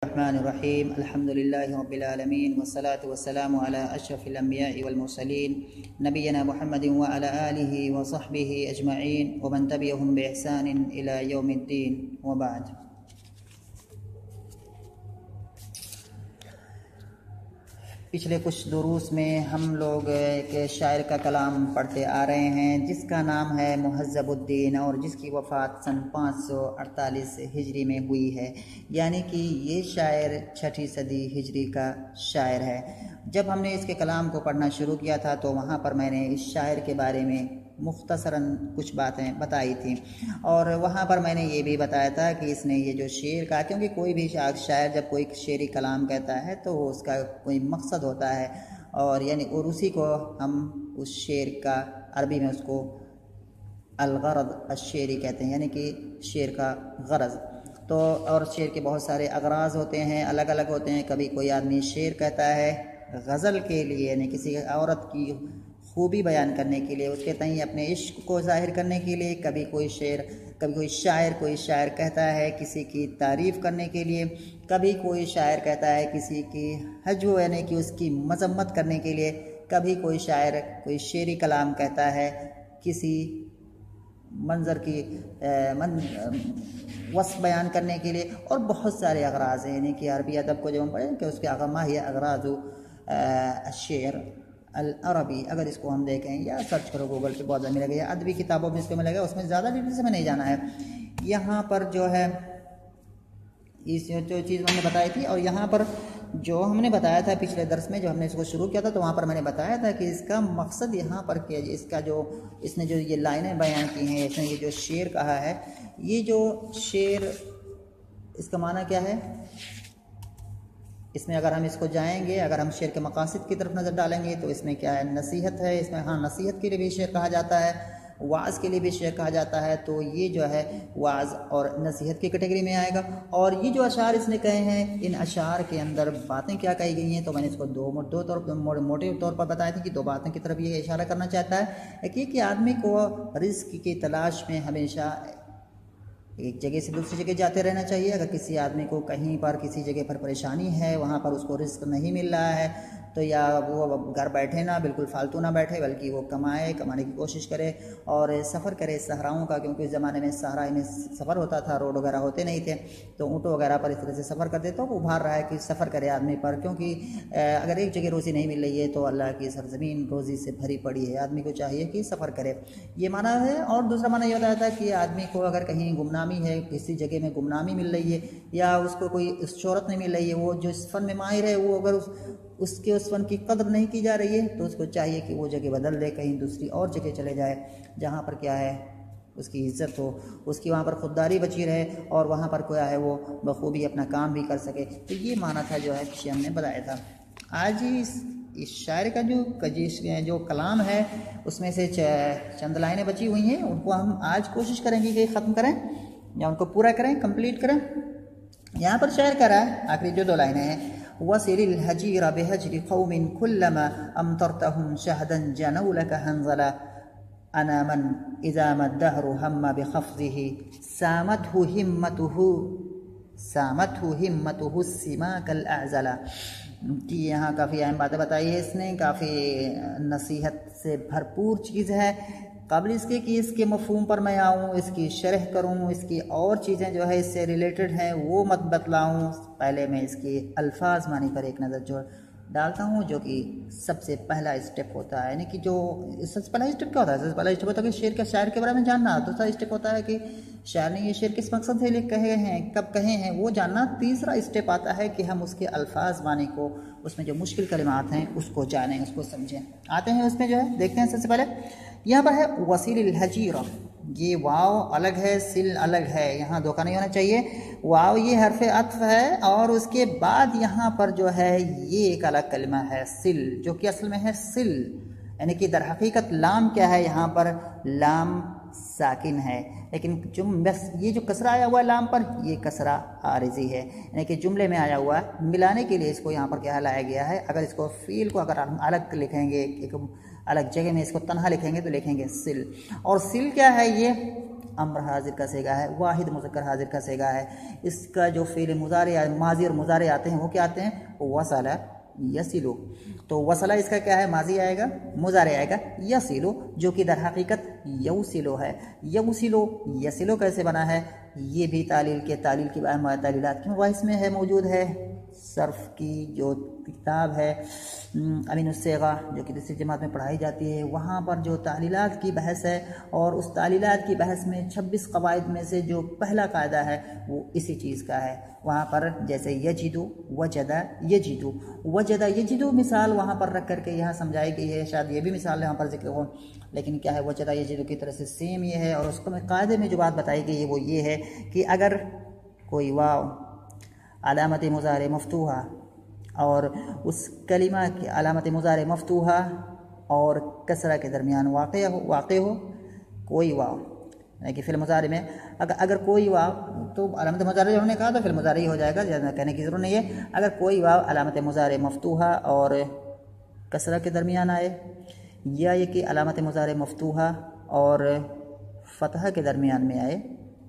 रहमानिर्रहीम अल्हम्दुलिल्लाहि रब्बिल आलमीन वस्सलातु वस्सलामु अला अशरफिल अंबियाइ वल मुरसलीन नबियना मुहम्मदिन व अला आलिहि व सहबिहि अजमईन व मन तबिअहुम बि इहसानिन इला यौमिद्दीन व बाद। पिछले कुछ दुरूस में हम लोग एक शायर का कलाम पढ़ते आ रहे हैं जिसका नाम है मुहज़्ज़बुद्दीन और जिसकी वफ़ात सन 548 हिजरी में हुई है, यानी कि ये शायर 6ठी सदी हिजरी का शायर है। जब हमने इसके कलाम को पढ़ना शुरू किया था तो वहाँ पर मैंने इस शायर के बारे में मुख्तसरन कुछ बातें बताई थी और वहाँ पर मैंने ये भी बताया था कि इसने ये जो शेर कहा, क्योंकि कोई भी शायर जब कोई शेरी कलाम कहता है तो उसका कोई मकसद होता है और यानी और उसी को हम उस शेर का अरबी में उसको अलगरद अशेरी कहते हैं, यानी कि शेर का गरज। तो और शेर के बहुत सारे अगराज होते हैं, अलग अलग होते हैं। कभी कोई आदमी शेर कहता है गज़ल के लिए, यानी किसी औरत की खूबी बयान करने के लिए, उसके तई अपने इश्क को ज़ाहिर करने के लिए। कभी कोई शायर कहता है किसी की तारीफ़ करने के लिए। कभी कोई शायर कहता है किसी की हज्व यानी कि उसकी मजम्मत करने के लिए। कभी कोई शायर कोई शेरी कलाम कहता है किसी मंज़र की वस्फ़ बयान करने के लिए। और बहुत सारे अगराज़ हैं, यानी कि अरबी अदब को जब हम पढ़ें कि उसके अगमा ही अगराज़ शेर अल अरबी, अगर इसको हम देखें या सर्च करो गूगल पे बहुत ज़्यादा मिलेगा, या अदबी किताबों में इसको मिलेगा, उसमें ज़्यादा डिटेल से मैं नहीं जाना है। यहाँ पर जो है इस जो चीज़ हमने बताई थी और यहाँ पर जो हमने बताया था पिछले दर्स में, जो हमने इसको शुरू किया था तो वहाँ पर मैंने बताया था कि इसका मकसद यहाँ पर क्या, इसका जो इसने जो ये लाइनें बयान की हैं, इसने ये जो शेर कहा है, ये जो शेर इसका माना क्या है, इसमें अगर हम इसको जाएंगे, अगर हम शेर के मकासद की तरफ नज़र डालेंगे तो इसमें क्या है, नसीहत है। इसमें हाँ, नसीहत के लिए भी शेर कहा जाता है, वाज़ के लिए भी शेर कहा जाता है। तो ये जो है वाज़ और नसीहत की कैटेगरी में आएगा। और ये जो अशार इसने कहे हैं, इन अशार के अंदर बातें क्या कही गई हैं, तो मैंने इसको मोटे तौर पर बताया था कि दो बातों की तरफ ये इशारा करना चाहता है कि आदमी को रिज़्क़ की तलाश में हमेशा एक जगह से दूसरी जगह जाते रहना चाहिए। अगर किसी आदमी को कहीं पर किसी जगह पर परेशानी है, वहाँ पर उसको रिस्क नहीं मिल रहा है, तो या वो घर बैठे ना, बिल्कुल फालतू ना बैठे, बल्कि वो कमाने की कोशिश करे और सफ़र करे सहराओं का, क्योंकि उस ज़माने में सहरा में सफ़र होता था, रोड वगैरह होते नहीं थे, तो ऊँटों वगैरह पर इस तरह से सफ़र करते। तो वो उभार रहा है कि सफ़र करे आदमी पर, क्योंकि अगर एक जगह रोज़ी नहीं मिल रही है तो अल्लाह की सरज़मीन रोज़ी से भरी पड़ी है, आदमी को चाहिए कि सफ़र करे, ये माना है। और दूसरा माना ये बताया था कि आदमी को अगर कहीं गुमनामी है, किसी जगह में गुमनामी मिल रही है या उसको कोई शोहरत नहीं मिल रही है, वो जो इस फ़न में माहिर है, वो अगर उसके उस फ़न की कदर नहीं की जा रही है तो उसको चाहिए कि वो जगह बदल दे, कहीं दूसरी और जगह चले जाए जहाँ पर क्या है उसकी इज़्ज़त हो, उसकी वहाँ पर खुददारी बची रहे और वहाँ पर क्या है वो बखूबी अपना काम भी कर सके। तो ये माना था जो है कि हमने बताया था। आज ही इस शायर का जो कलाम है उसमें से चंद लाइनें बची हुई हैं, उनको हम आज कोशिश करेंगे कि ख़त्म करें या उनको पूरा करें, कंप्लीट करें। यहाँ पर शायर कह रहा है, आखिरी जो दो लाइनें हैं, वसिरिल हजीरा बिहजरि कौमिन कुल्लमा अमतरतहुम शहदन जनऊ लक हंज़ला अना मन इज़ा मद्दहरु हम्मा बिखफ्ज़िही सामतहु हिम्मतुहु सिमाकल अअज़ला। कि यहाँ काफ़ी अहम बातें बताई है इसने, काफ़ी नसीहत से भरपूर चीज़ है। काबिल इसके कि इसके मफ़हूम पर मैं आऊँ, इसकी शरह करूँ, इसकी और चीज़ें जो है इससे रिलेटेड हैं वो मत बतलाऊँ। पहले मैं इसकी अल्फाज मानी पर एक नज़र जो डालता हूँ, जो कि सबसे पहला स्टेप होता है, यानी कि जो सबसे पहला स्टेप क्या होता है, सबसे पहला स्टेप होता है कि शेर शायर के बारे में जानना। दूसरा स्टेप होता है कि शायर ने ये शेर किस मकसद से कहे हैं, कब कहे हैं, वो जानना। तीसरा स्टेप आता है कि हम उसके अल्फाज मानी को, उसमें जो मुश्किल कलिमात हैं उसको जानें, उसको समझें। आते हैं उसमें जो है, देखते हैं। सबसे पहले यहाँ पर है वसील हजीरा, ये वाव अलग है, सिल अलग है, यहाँ धोखा नहीं होना चाहिए। वाव ये हरफ अत्फ है और उसके बाद यहाँ पर जो है ये एक अलग कलमा है सिल, जो कि असल में है सिल, यानी कि दर हकीकत लाम क्या है, यहाँ पर लाम साकिन है, लेकिन बस ये जो कसरा आया हुआ है लाम पर, ये कसरा आरिजी है, यानी कि जुमले में आया हुआ है, मिलाने के लिए इसको यहाँ पर क्या लाया गया है। अगर इसको फ़ील को अगर हम अलग लिखेंगे, एक अलग जगह में इसको तन्हा लिखेंगे तो लिखेंगे सिल। और सिल क्या है, ये अम्र हाजिर का सेगा है, वाहिद मुज़क्कर हाजिर का सेगा है। इसका जो फ़ेल मुज़ारे माजी और मुज़ारे आते हैं वो क्या आते हैं, वसला यसिलु। तो वसला इसका क्या है, माजी आएगा, मुज़ारे आएगा यसिलु, जो कि दर हकीकत यौसिलो है। यौसिलो यसिलो कैसे बना है, ये भी तालील की तालीलात की मबाहिस में है, मौजूद है। सर्फ की जो किताब है अमीनुस्सेगा जो कि दूसरी जमात में पढ़ाई जाती है, वहाँ पर जो तालीलात की बहस है, और उस तालीलात की बहस में 26 कवायद में से जो पहला कायदा है वो इसी चीज़ का है। वहाँ पर जैसे यजिदु वजदा यजिदु, वजदा यजिदु मिसाल वहाँ पर रख करके यहाँ समझाई गई है, शायद ये भी मिसाल यहाँ पर जिक्र हो, लेकिन क्या है वजदा यजिदु की तरह से सेम ये है। और उसको में कायदे में जो बात बताई गई है वो ये है कि अगर कोई वाव अलामत मुज़ारे मफ्तूहा और उस कलिमा की अलामत मुज़ारे मफ्तूहा और कसरा के दरमियान वाक़ हो कोई वाव, यानी कि फ़िल मुज़ारे में अगर कोई वाव, तो अलामत मुज़ारे जो हमने कहा था फ़िल मुज़ारे ही हो जाएगा, ज़्यादा कहने की ज़रूरत नहीं है। अगर कोई वाव अलामत मुज़ारे मफ्तूहा और कसरा के दरमियान आए, या ये कि अलामत मुज़ारे मफ्तूहा और फ़तह के दरमियान में आए,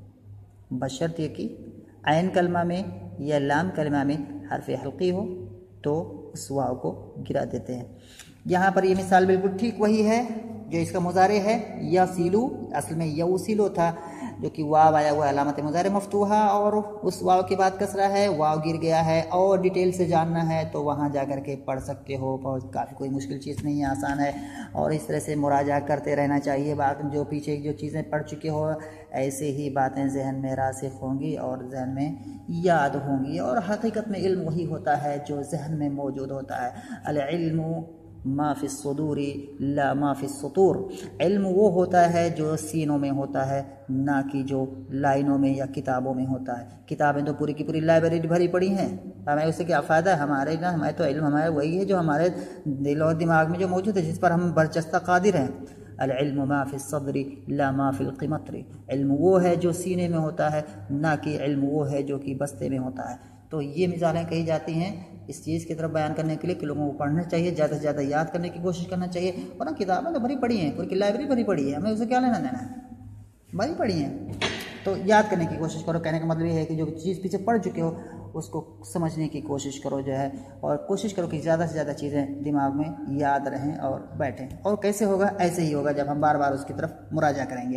बशर्ते कि ऐन कलमा में या लाम कलमा में हर्फ हल्की हो, तो उस वाव को गिरा देते हैं। यहाँ पर ये मिसाल बिल्कुल ठीक वही है जो इसका मुज़ारे है, यसीलू, असल में यौसिलो था, जो कि वाव आया हुआ अलामत मुज़ारे मफ्तूहा और उस वाव के बाद कसरा है, वाव गिर गया है। और डिटेल से जानना है तो वहाँ जा कर के पढ़ सकते हो, बहुत काफ़ी कोई मुश्किल चीज़ नहीं है, आसान है। और इस तरह से मुराजा करते रहना चाहिए, बात जो पीछे जो चीज़ें पढ़ चुके हो ऐसे ही बातें जहन में रासिख होंगी और जहन में याद होंगी। और हकीकत में इल्म वही होता है जो जहन में मौजूद होता है। अल इल्मु मा फी सुदूरी ला मा फी सुतूर, इल्म वो होता है जो सीनों में होता है, ना कि जो लाइनों में या किताबों में होता है। किताबें तो पूरी की पूरी लाइब्रेरी भरी पड़ी हैं, हमें उससे क्या फ़ायदा है, हमारे ना, हमारे तो इल्म हमारे वही है जो हमारे दिल और दिमाग में जो मौजूद है, जिस पर हम बरचस्ता कादिर हैं। अल इल्म मा फी सदरी ला मा फिल क़िमतरी, इल्म वो है जो सीने में होता है, ना कि इल्म वो है जो कि बस्ते में होता है। तो ये मिसालें कही जाती हैं इस चीज़ की तरफ बयान करने के लिए कि लोगों को पढ़ना चाहिए, ज़्यादा से ज़्यादा याद करने की कोशिश करना चाहिए। और ना किताबें तो भरी पड़ी हैं, पूरी लाइब्रेरी भरी पड़ी है, हमें उसे क्या लेना देना है, भरी पड़ी हैं। तो याद करने की कोशिश करो। कहने का मतलब ये है कि जो चीज़ पीछे पढ़ चुके हो उसको समझने की कोशिश करो जो है, और कोशिश करो कि ज़्यादा से ज़्यादा चीज़ें दिमाग में याद रहें और बैठें। और कैसे होगा, ऐसे ही होगा जब हम बार बार उसकी तरफ मुराजा करेंगे।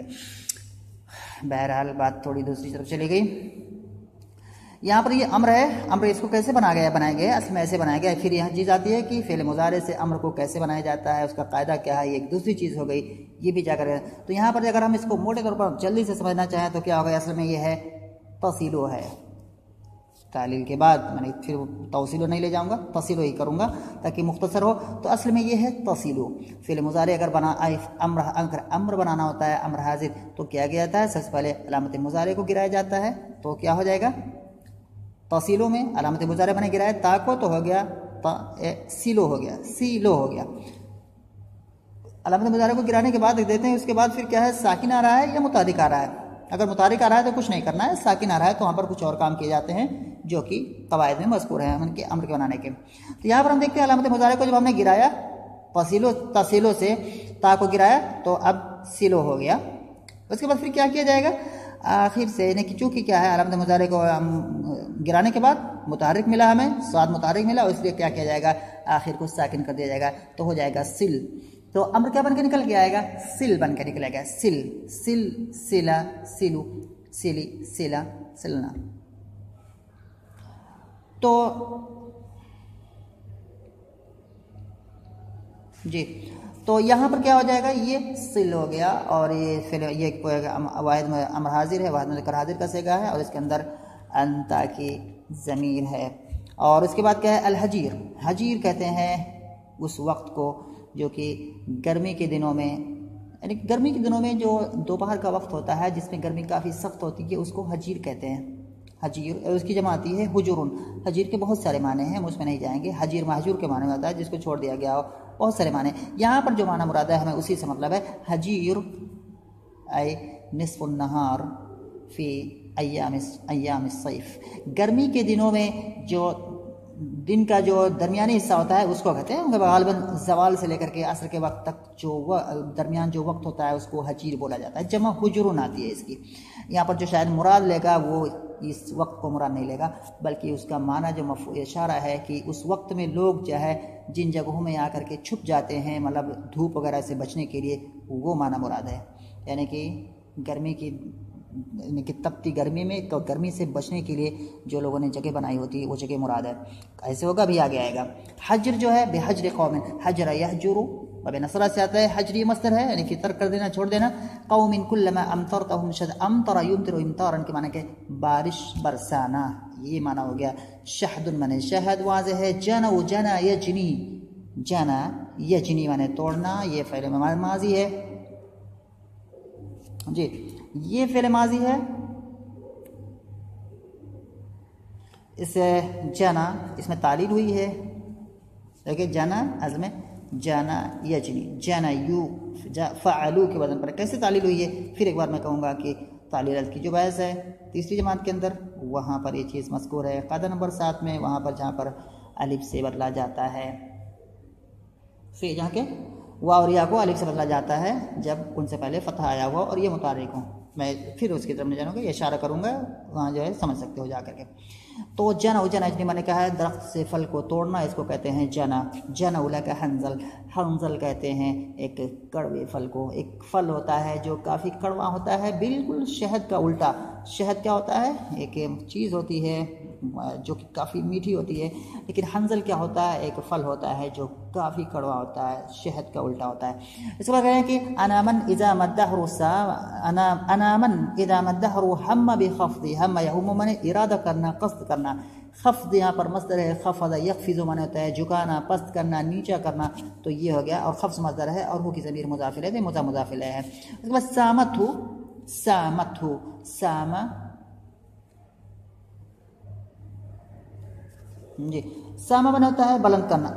बहरहाल बात थोड़ी दूसरी तरफ चली गई। यहाँ पर ये अम्र है, अम्र इसको कैसे बनाया गया असल में ऐसे बनाया गया है। फिर यहाँ चीज़ आती है कि फ़ेल मुज़ारे से अम्र को कैसे बनाया जाता है, उसका कायदा क्या है, ये एक दूसरी चीज़ हो गई, ये भी जाकर। तो यहाँ पर अगर हम इसको मोटे तौर पर जल्दी से समझना चाहें तो क्या होगा, असल में ये है तसीलो है। तालील के बाद मैंने फिर तौसीलो नहीं ले जाऊँगा, तसीलो ही करूँगा ताकि मुख्तसर हो। तो असल में ये है तसीलो। फ़ेल मुज़ारे अगर अम्र बनाना होता है, अम्र हाजिर, तो क्या किया जाता है, सबसे पहले अलामत मुज़ारे को गिराया जाता है। तो क्या हो जाएगा, तसीलों में अलामत मुज़ारे बने गिराए ताको, तो हो गया सीलो, हो गया सीलो हो गया। अलामत मुज़ारे को गिराने के बाद देते हैं, उसके बाद फिर क्या है, साकिन आ रहा है या मुतारिक आ रहा है। अगर मुतारिक आ रहा है तो कुछ नहीं करना है, साकिन आ रहा है तो वहाँ पर कुछ और काम किए जाते हैं जो कि कवायद में मज़कूर हैं उनके अम्र के बनाने के। तो यहाँ पर हम देखते हैं अलामत मुज़ारे को जब हमने गिराया तसीलो से ताको गिराया तो अब सिलो हो गया। उसके बाद फिर क्या किया जाएगा, आखिर से, यानी कि चूँकि क्या है, अलामत मुज़ारे को गिराने के बाद मुतारिक मिला, हमें स्वाद मुतारिक मिला, इसलिए क्या किया जाएगा, आखिर को साकिन कर दिया जाएगा, तो हो जाएगा सिल। तो अम्र क्या बन के निकल के आएगा, सिल बन के निकलेगा। सिल सिल सिला सिलू सिली सिला सिलना। तो जी, तो यहाँ पर क्या हो जाएगा, ये सिल हो गया, और ये फिर ये वाहिद में अम्र हाजिर है, वाहिद मुज़क्कर हाजिर का सेगा है, और इसके अंदर अंता की ज़मीर है। और उसके बाद क्या है, अल हजीर। हजीर कहते हैं उस वक्त को जो कि गर्मी के दिनों में, यानी गर्मी के दिनों में जो दोपहर का वक्त होता है जिसमें गर्मी काफ़ी सख्त होती है, उसको हजीर कहते हैं। हजीर, और उसकी जमा आती है हुजुरुन। हजीर के बहुत सारे माने हैं, हम उसमें नहीं जाएंगे। हजीर महजूर के माने में आता है जिसको छोड़ दिया गया हो, बहुत सारे माने। यहाँ पर जो माना मुरादा है हमें उसी से मतलब है। हजीर आई निस्फुन नहार फी अय्याम सैफ, गर्मी के दिनों में जो दिन का जो दरमियानी हिस्सा होता है उसको कहते हैं। गालिबन जवाल से लेकर के असर के वक्त तक जो दरमियान जो वक्त होता है उसको हजीर बोला जाता है। जमा हुजुरुन आती है इसकी। यहाँ पर जो शायद मुराद लेगा वो इस वक्त को मुराद नहीं लेगा, बल्कि उसका माना जो इशारा है कि उस वक्त में लोग जो है जिन जगहों में आकर के छुप जाते हैं, मतलब धूप वगैरह से बचने के लिए, वो माना मुराद है। यानी कि गर्मी की तपती गर्मी में, तो गर्मी से बचने के लिए जो लोगों ने जगह बनाई होती है वो जगह मुराद है। ऐसे होगा भी आगे आएगा। हजर जो है बेहजर कौमिन, हजर यहजुरु वबे नसरा से आता है। हजरी मस्तर है यानी कि तर्क कर देना, छोड़ देना। कौमिन कुल्लमा अमतरतहुम शद अमतरा युमतिरु इमतारन के माने के बारिश बरसाना, ये माना हो गया। शहदुन माने शहद, वाज़े है। जना जना यजनी, जना यजनी माने तोड़ना, ये फ़िल माज़ी है जी, ये फ़िल माज़ी है। इसे जना, इसमें तालील हुई है, देखिए जना अज़म जाना यजनी, जाना यू फ़अलू के वज़न पर कैसे तालील हुई है। फिर एक बार मैं कहूँगा कि तालील की जो बहस है तीसरी जमात के अंदर, वहाँ पर ये चीज़ मज़कूर है। कायदा नंबर 7 में, वहाँ पर जहाँ पर अलिफ से बदला जाता है, फिर जहाँ के वाव और या को अलिफ से बदला जाता है जब उनसे पहले फ़तह आया हुआ और ये मुतारिक हो। मैं फिर उसकी तरफ नहीं जानूँगा, ये इशारा करूँगा, वहाँ जो है समझ सकते हो जा करके। तो जना जना इसने मैंने कहा है दरख्त से फल को तोड़ना, इसको कहते हैं जना। जना उला का हंजल, हंजल कहते हैं एक कड़वे फल को। एक फल होता है जो काफ़ी कड़वा होता है, बिल्कुल शहद का उल्टा। शहद क्या होता है, एक चीज़ होती है जो कि काफ़ी मीठी होती है, लेकिन हंजल क्या होता है, एक फल होता है जो काफ़ी कड़वा होता है, शहद का उल्टा होता है। इसके बाद कह रहे हैं कि अनामन इज़ा मद्दहरु अनामन इज़ा मद्दहरु हम्म बिखफ्दी, हम्म यहुम्मु माने इरादा करना, कस्द करना। खफ्द यहाँ पर मस्दर है, खफ़ज़ यखफ़िज़ु माने होता है झुकाना, पस्त करना, नीचा करना, तो ये हो गया। और खफ्ज़ मस्दर है और हु की ज़मीर मुज़ाफ़िल है, मुज़ाफ़िल है। उसके बाद सामतहु, सामतहु, सामा जी, सामा माने होता है बुलंद करना।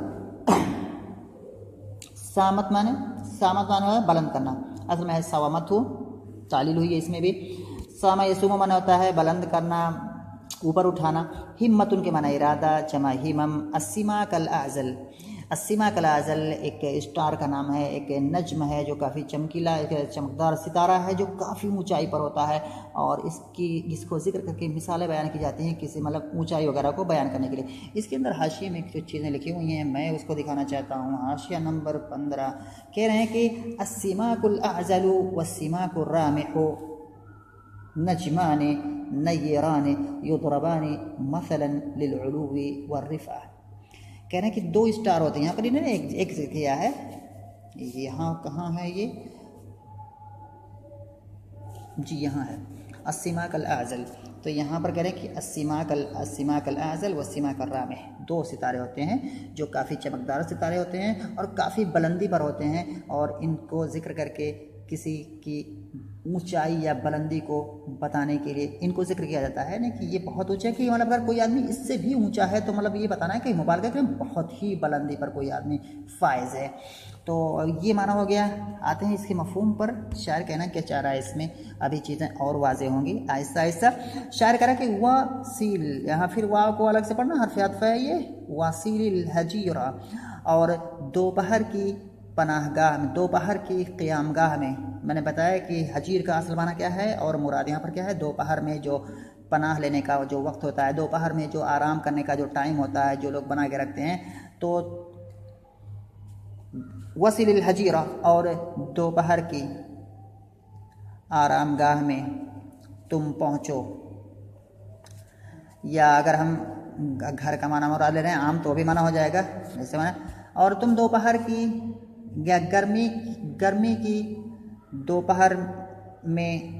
सामत माने है बुलंद करना, असल में है सवामत हो, तालील हुई है इसमें भी। सामा यसुमा माने होता है बुलंद करना, ऊपर उठाना। हिम्मतुन के माना इरादा, जमा हिमम। अस्सिमा कल आज़ल, अस्सिमा कल आज़ल एक स्टार का नाम है, एक नज्म है जो काफ़ी चमकीला, एक चमकदार सितारा है जो काफ़ी ऊंचाई पर होता है। और इसको जिक्र करके मिसालें बयान की जाती हैं किसी मतलब ऊंचाई वगैरह को बयान करने के लिए। इसके अंदर हाशिए में कुछ चीज़ें लिखी हुई हैं, मैं उसको दिखाना चाहता हूँ। हाशिया नंबर 15 कह रहे हैं कि अस्सिमा कुल आज़लु वस्सिमा कुल रामिहु नजमाने नय्यराने युदरबाने मसलन लिलउलूवी वर्रिफ़ा। कह रहे हैं कि दो स्टार होते हैं। यहाँ पर इन्होंने एक किया है, यहाँ कहाँ है ये जी, यहाँ है अस्सिमा कल आज़ल। तो यहाँ पर कह रहे हैं कि अस्सिमा कल आज़ल व अस्सिमा कल रामिह, दो सितारे होते हैं जो काफ़ी चमकदार सितारे होते हैं और काफ़ी बुलंदी पर होते हैं। और इनको जिक्र करके किसी की ऊंचाई या बुलंदी को बताने के लिए इनको जिक्र किया जाता है ना, कि ये बहुत ऊंचा है, कि मतलब अगर कोई आदमी इससे भी ऊंचा है तो मतलब ये बताना है कि मुबालगा करें, बहुत ही बुलंदी पर कोई आदमी फायज है। तो ये माना हो गया। आते हैं इसके मफहूम पर। शायर कहना क्या चाह रहा है इसमें, अभी चीज़ें और वाजे होंगी आहिस्ता आहिस्ता। शायर कह रहा है कि वासील, यहाँ फिर वाव को अलग से पढ़ना, हर्फ अत्फ़ है ये, वासील हजीरा। और दोपहर की पनाहगाह में, दोपहर की क़ियामगाह में, मैंने बताया कि हजीर का असल माना क्या है और मुराद यहाँ पर क्या है। दोपहर में जो पनाह लेने का जो वक्त होता है, दोपहर में जो आराम करने का जो टाइम होता है, जो लोग बना के रखते हैं, तो वसील हजीरा, और दोपहर की आरामगाह में तुम पहुँचो। या अगर हम घर का माना मुराद ले रहे हैं, आम तो भी माना हो जाएगा जैसे माना। और तुम दोपहर की या गर्मी की दोपहर में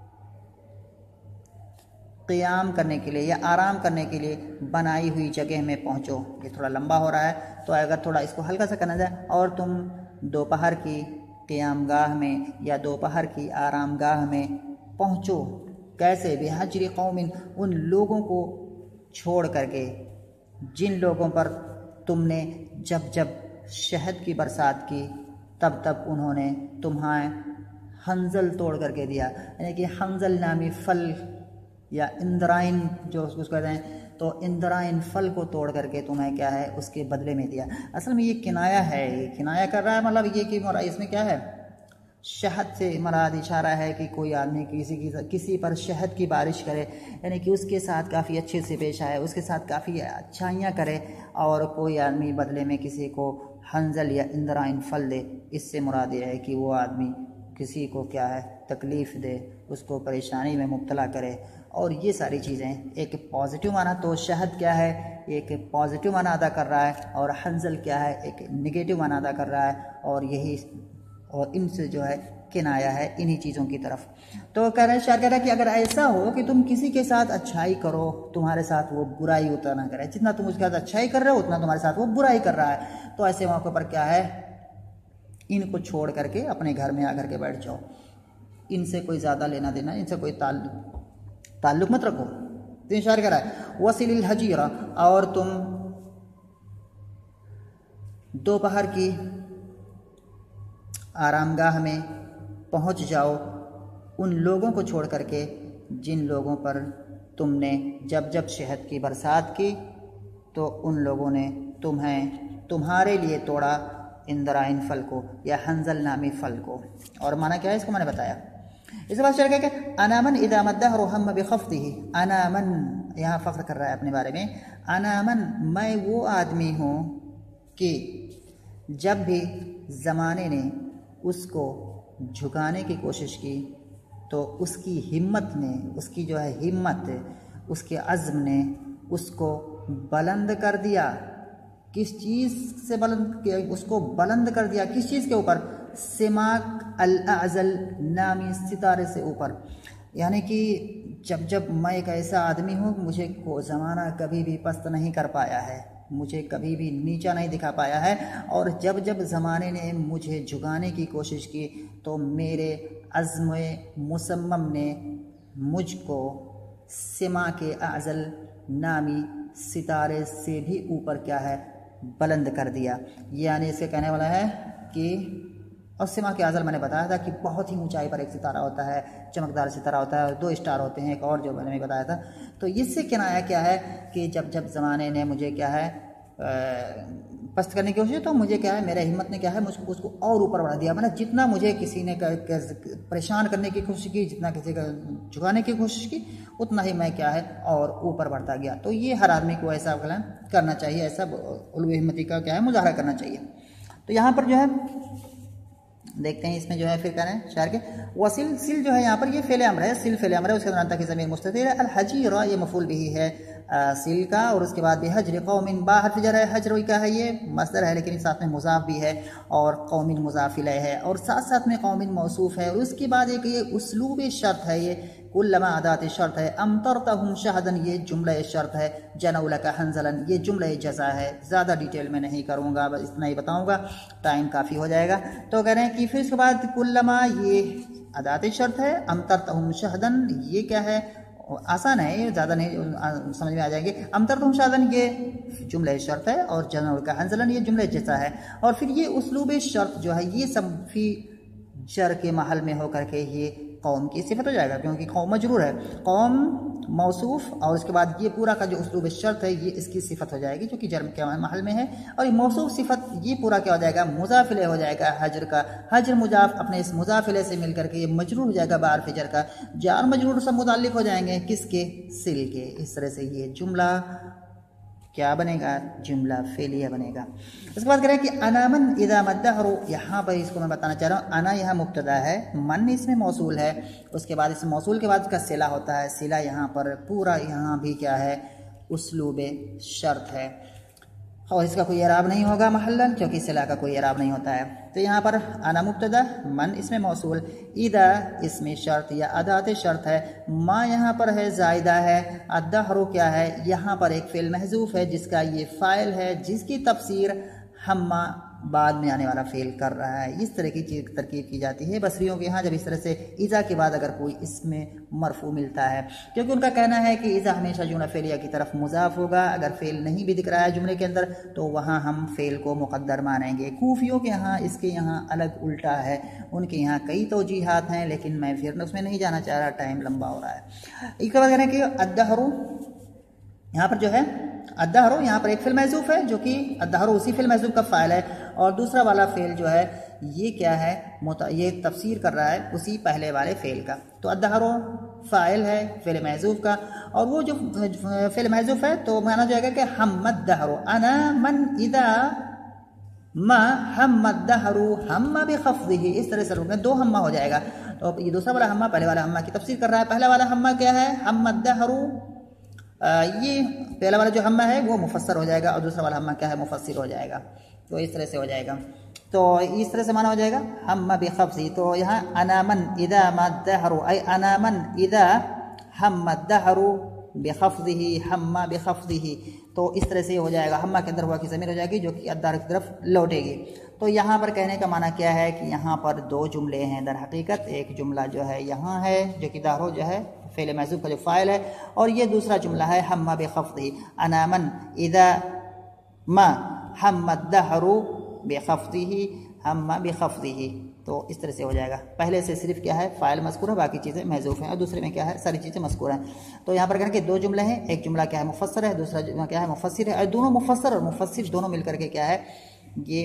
क़ियाम करने के लिए या आराम करने के लिए बनाई हुई जगह में पहुँचो। ये थोड़ा लंबा हो रहा है, तो अगर थोड़ा इसको हल्का सा करना जाए, और तुम दोपहर की क़ियामगाह में या दोपहर की आरामगाह में पहुँचो। कैसे, बेहजरी कौमिन, उन लोगों को छोड़ करके जिन लोगों पर तुमने जब जब शहद की बरसात की तब तब उन्होंने तुम्हें हंजल तोड़ करके दिया। यानी कि हंजल नामी फल या इंद्राइन जो उसको कहते हैं, तो इंद्राइन फल को तोड़ करके तुम्हें क्या है उसके बदले में दिया। असल में ये किनाया है, ये किनाया कर रहा है, मतलब ये कि इसमें क्या है, शहद से मराद इशारा है कि कोई आदमी किसी पर शहद की बारिश करे, यानी कि उसके साथ काफ़ी अच्छे से पेश आए, उसके साथ काफ़ी अच्छाइयाँ करे, और कोई आदमी बदले में किसी को हंजल या इंद्राइन फल दे। इससे मुराद ये है कि वो आदमी किसी को क्या है तकलीफ़ दे, उसको परेशानी में मुब्तला करे। और ये सारी चीज़ें एक पॉजिटिव माना, तो शहद क्या है एक पॉजिटिव माना अदा कर रहा है, और हंजल क्या है एक निगेटिव माना अदा कर रहा है, और इनसे जो है किनाया है इन्हीं चीज़ों की तरफ। तो कह रहे हैं, शायर कह रहा है कि अगर ऐसा हो कि तुम किसी के साथ अच्छाई करो, तुम्हारे साथ वो बुराई उतना ना करे, जितना तुम उसके साथ अच्छाई कर रहे हो उतना तुम्हारे साथ वो बुराई कर रहा है, तो ऐसे मौके पर क्या है, इनको छोड़ करके अपने घर में आकर के बैठ जाओ, इनसे कोई ज़्यादा लेना देना, इनसे कोई ताल्लुक मत रखो। तो शायर कह रहा है वसील हजीरा, और तुम दोपहर की आरामगाह में पहुंच जाओ उन लोगों को छोड़ करके जिन लोगों पर तुमने जब जब शहद की बरसात की तो उन लोगों ने तुम्हारे लिए तोड़ा इंद्राइन फल को या हंजल नामी फल को। और माना क्या है इसको मैंने बताया। इसके बाद चल गया कि अनामन इदा मद्दहर हम बिखफ्तिही, अनामन यहाँ फ़ख्र कर रहा है अपने बारे में, अनामन मैं वो आदमी हूँ कि जब भी ज़माने ने उसको झुकाने की कोशिश की तो उसकी हिम्मत ने, उसकी जो है हिम्मत, उसके अज़्म ने उसको बुलंद कर दिया। किस चीज़ से बुलंद किया, उसको बुलंद कर दिया किस चीज़ के ऊपर, सिमाक अल-अज़ल नामी सितारे से ऊपर। यानी कि जब मैं एक ऐसा आदमी हूँ, मुझे को ज़माना कभी भी पस्त नहीं कर पाया है, मुझे कभी भी नीचा नहीं दिखा पाया है, और जब जब ज़माने ने मुझे झुकाने की कोशिश की तो मेरे अज़्म मुसम्मम ने मुझको सिमा के अज़ल नामी सितारे से भी ऊपर क्या है बुलंद कर दिया। यानी इसके कहने वाला है कि, और सिमा के अज़ल मैंने बताया था कि बहुत ही ऊंचाई पर एक सितारा होता है, चमकदार सितारा होता है, 2 स्टार होते हैं, एक और जो मैंने बताया था। तो इससे किनाया क्या है कि जब जब ज़माने ने मुझे क्या है पस्त करने की कोशिश, तो मुझे क्या है मेरा हिम्मत ने क्या है मुझको उसको और ऊपर बढ़ा दिया। मतलब जितना मुझे किसी ने परेशान करने की कोशिश की, जितना किसी का झुकाने की कोशिश की, उतना ही मैं क्या है और ऊपर बढ़ता गया। तो ये हर आदमी को ऐसा करना चाहिए, ऐसा उलूए हिम्मती का क्या है मुजाहरा करना चाहिए। तो यहाँ पर जो है देखते हैं, इसमें जो है फिर कह रहे हैं शायर के वसील सिल जो है यहाँ पर ये फेल अमर है, सिल फेल अमर है, उसके दौरान तक ज़मीन मुस्ततिर है। अल हजीरा ये मफूल भी है सिल का, और उसके बाद भी हजर कौमिन बा हर्फ जर है, हजर का है ये मस्दर है, लेकिन साथ में मुजाफ भी है, और कौमिन मुजाफ इलैह है, और साथ साथ में कौमिन मौसूफ है। और उसके बाद एक ये उसलूब शर्त है, ये कुल्लमा अदात शर्त है। अमतरतहुम शहदन ये जुमला शर्त है। जनउला का हंजलन ये जुमला जज़ा है। ज़्यादा डिटेल में नहीं करूँगा, बस इतना ही बताऊँगा, टाइम काफ़ी हो जाएगा। तो कह रहे हैं कि फिर उसके बाद कुल्लमा ये अदात शर्त है, अमतरतहुम शहदन ये क्या है, आसान है ये, ज़्यादा नहीं समझ में आ जाएंगे। अमतरतहुम शहदन ये जुमला शर्त है, और जनउल का हंजलन ये जुमला जज़ा है। और फिर ये उसलूब शर्त जो है ये सब फी जर के महल में होकर के ये कौम की सिफत हो जाएगा, क्योंकि कौम मजरूर है, कौम मौसूफ, और उसके बाद ये पूरा का जो उसलूब शर्त है ये इसकी सिफत हो जाएगी जो कि जर्म के महल में है। और ये मौसूफ सिफत ये पूरा क्या हो जाएगा, मुजाफिले हो जाएगा हजर का। हजर मुजाफ अपने इस मुजाफिले से मिलकर के ये मजरूर हो जाएगा बार फिजर का। जार मजरूर सब मुताल्लिक हो जाएंगे किसके, सिल के। इस तरह से ये जुमला क्या बनेगा, जुमला फेलिया बनेगा। इसके बाद कह रहे हैं कि अनामन इदा मद्दहरु, यहाँ पर इसको मैं बताना चाह रहा हूँ, अना यहाँ मुब्तदा है, मन इसमें मौसूल है, उसके बाद इस मौसूल के बाद इसका सिला होता है। सिला यहाँ पर पूरा यहाँ भी क्या है उसलूब शर्त है, और इसका कोई एराब नहीं होगा महल्लन, क्योंकि सिला का कोई एराब नहीं होता है। तो यहाँ पर अना मुब्तदा, मन इसमें मौसूल, इदा इसमें शर्त या अदात शर्त है, मा यहाँ पर है जायदा है, अद्दहरु क्या है यहाँ पर एक फेल महजूफ है जिसका ये फ़ाइल है, जिसकी तफसीर हम्मा बाद में आने वाला फेल कर रहा है। इस तरह की चीज़ तरकीब की जाती है बसरियों के यहाँ, जब इस तरह से इज़ा के बाद अगर कोई इसमें मरफू मिलता है, क्योंकि उनका कहना है कि इज़ा हमेशा जुमला फेलिया की तरफ मुजाफ होगा। अगर फेल नहीं भी दिख रहा है जुमले के अंदर तो वहाँ हम फेल को मुक़द्दर मानेंगे। कूफियों के यहाँ इसके यहाँ अलग उल्टा है, उनके यहाँ कई तौजीहात हैं, लेकिन मैं फिर उसमें नहीं जाना चाह रहा, टाइम लंबा हो रहा है। इसके बाद कह रहे हैं कि अद्दहरु यहाँ पर जो है अद्दहरो, यहाँ पर एक फेल महजूफ है जो कि अद्दहरो उसी फेल महजूफ का फ़ाइल है, और दूसरा वाला फेल जो है ये क्या है, ये तफसीर कर रहा है उसी पहले वाले फेल का। तो अद्दहरो फ़ाइल है फेल महजूफ का, और वो जो फेल महजूफ है तो माना जाएगा कि हम्मद दहरो अना मन इदा मा हम्मद दहरो हम्मा बिखफ्दिही, इस तरह से रुकने दो हम्मा हो जाएगा। तो ये दूसरा वाला हम्मा पहले वाला हम्मा की तफसीर कर रहा है। पहला वाला हम्मा क्या है, हम्मद दहरो, ये पहला वाला जो हम्मा है वो मुफस्सर हो जाएगा और दूसरा वाला हम्मा क्या है, मुफस्सिर हो जाएगा। तो इस तरह से हो जाएगा, तो इस तरह से माना हो जाएगा हम्मा बिखफ्ज़ी। तो यहाँ अनामन इदा मद्दहरु आई अनामन इदा हम्मद्दहरु बिखफ्ज़िही हम्मा बिखफ्ज़िही, तो इस तरह से हो जाएगा। हम्मा के अंदर हुआ की ज़मीर हो जाएगी जो कि अद्दार की तरफ लौटेगी। तो यहाँ पर कहने का माना क्या है कि यहाँ पर दो जुमले हैं दर हकीकत। एक जुमला जो है यहाँ है जो कि दहरो जो है फ़ेल महज़ूफ़ का जो फ़ाइल है, और ये दूसरा जुमला है हम्मा बिखफ्ज़िही अनामन इदा मा हम्मद्दहरु बिखफ्ज़िही हम्मा बिखफ्ज़िही। तो इस तरह से हो जाएगा। पहले से सिर्फ क्या है, फ़ाइल मज़कूर है, बाकी चीज़ें महज़ूफ़ हैं, और दूसरे में क्या है, सारी चीज़ें मज़कूर हैं। तो यहाँ पर कहना कि दो जुमले हैं, एक जुमला क्या है मुफस्सर है, दूसरा जुमला क्या है मुफस्सिर है, और दोनों मुफस्सर और मुफस्सिर दोनों मिलकर के क्या है, ये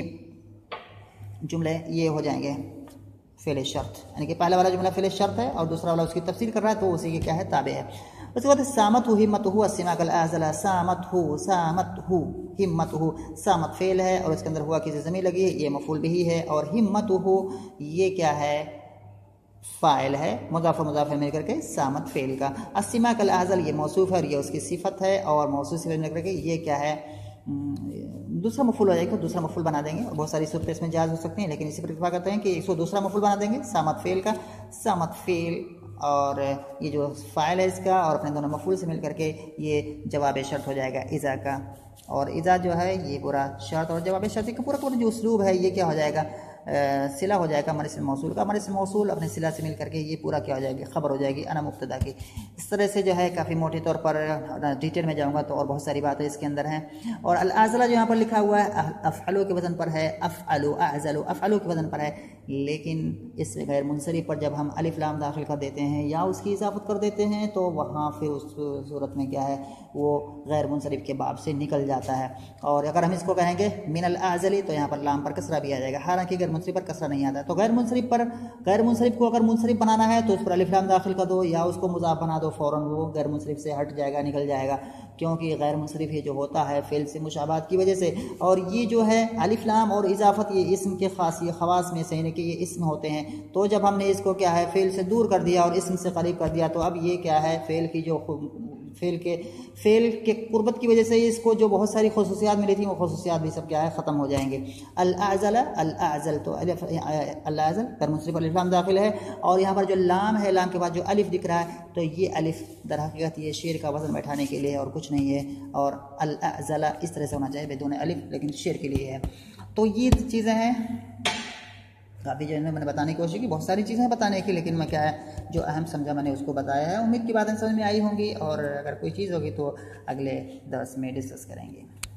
जुमले ये हो जाएंगे फ़ेल शर्त, यानी कि पहला वाला जुमला फ़ेल शर्त है और दूसरा वाला उसकी तफसीर कर रहा है, तो उसी के क्या है ताबे है। उसके बाद सामत हु हिम्मत हु अस्सिमाकल आज़ला, सामत हु हिम्मत हु, सामत फेल है और इसके अंदर हुआ किसी ज़मीर लगी है, ये मफूल भी है, और हिम्मत हु ये क्या है, फ़ाइल है, मुज़ाफ़ मिल करके सामत फेल का। अस्सिमाकल आज़ल ये मौसूफ़ है और ये उसकी सिफत है, और मौसूफ़ सिफत मिल करके ये क्या है, दूसरा मफूल हो जाएगा, तो दूसरा मफूल बना देंगे। और बहुत सारी सूरतें इसमें जायज़ हो सकती हैं, लेकिन इसी पर इत्तफ़ाक़ करते हैं कि इसको दूसरा मफूल बना देंगे सामत फेल का। सामत फेल और ये जो फ़ाइल है इसका और अपने दोनों मफूल से मिल करके ये जवाब शर्त हो जाएगा इज़ा का। और इज़ा जो है ये पूरा शर्त और जवाब शर्त का पूरा जो उसलूब है ये क्या हो जाएगा, सिला हो जाएगा हमारे इस्म मौसूल का। हमारे इस्म मौसूल अपने सिला से मिल करके ये पूरा क्या हो जाएगी, खबर हो जाएगी अना मुब्तदा की। इस तरह से जो है काफ़ी मोटे तौर पर डिटेल में जाऊँगा तो और बहुत सारी बातें इसके अंदर हैं। और अल आज़ला जो यहाँ पर लिखा हुआ है अफ़अलु के वज़न पर है, अफ़अलु अज़लु अफ़अलु के वज़न पर है, लेकिन इस गैर मुनसरिफ पर जब हम अलिफ लाम दाखिल कर देते हैं या उसकी इजाफत कर देते हैं तो वहाँ फिर उस सूरत में क्या है, वो गैर मुनसरिफ के बाब से निकल जाता है। और अगर हम इसको कहेंगे मिनल आज़ली तो यहाँ पर लाम पर कसरा भी आ जाएगा, हालांकि गैर मुनसरिफ पर कसरा नहीं आता है। तो गैर मुनसरिफ को अगर मुनसरिफ बनाना है तो उस पर अलिफ लाम दाखिल कर दो या उसको मुज़ाफ बना दो, फ़ौरन वो गैर मुनसरिफ से हट जाएगा, निकल जाएगा, क्योंकि गैर मुनसरिफ ये जो होता है फ़ेल से मुशाबाहत की वजह से। और ये जो है अलिफ लाम और इजाफत ये इस्म के ख़ास में से, यानी कि ये इस्म होते हैं, तो जब हमने इसको क्या है फ़ेल से दूर कर दिया और इस्म से करीब कर दिया तो अब ये क्या है, फ़ेल की जो फ़ेल के कुर्बत की वजह से इसको जो बहुत सारी खुसूसियात मिली थी वो खुसूसियात भी सब क्या है ख़त्म हो जाएंगे। अल आज़ल तो अल आज़ल पर मुनसरिफ अलिफ लाम दाखिल है, और यहाँ पर जो लाम है, लाम के बाद जो अलिफ दिख रहा है तो ये अलिफ दर हकीकत ये शेर का वज़न बैठाने के लिए और कुछ नहीं है। और अल आज़ला इस तरह से होना चाहिए बिदून अलिफ, लेकिन शेर के लिए है। तो ये चीज़ें हैं काफ़ी जो मैंने बताने की कोशिश की, बहुत सारी चीज़ें बताने की, लेकिन मैं क्या है जो अहम समझा मैंने उसको बताया है। उम्मीद की बातें समझ में आई होंगी, और अगर कोई चीज़ होगी तो अगले दर्स में डिस्कस करेंगे।